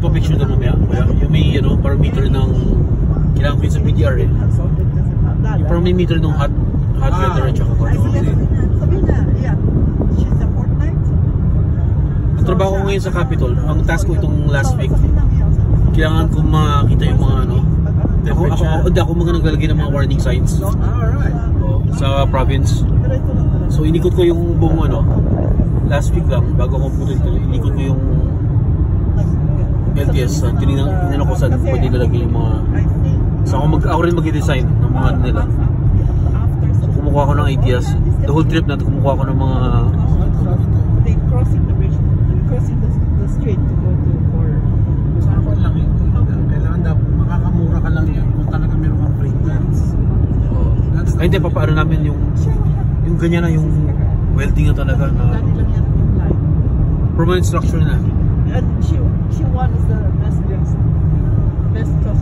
magpa-picture doon mamaya. Yung may parameter ng kailangan ko yun sa PDR eh. Yung parameter ng hot weather at saka ang trabaho ko ngayon sa Capitol, ang task ko itong last week, kailangan ko makita yung mga ako mga naglalagay ng mga warning signs sa province. So inikot ko yung buong last week lang, bago ako pumunta dito, inikot ko yung LTS, tinignan ko saan pwede nalagay yung mga, so ako rin mag-design ng mga nila. So kumukuha ko ng ideas, the whole trip na kumukuha ko ng mga crossing the street to go to for kailangan daw makakamura ka lang yan kung talaga meron kang free plans. Ay hindi, papaano namin yung ganyan na yung welding na talaga na permanent structure na. And she won the best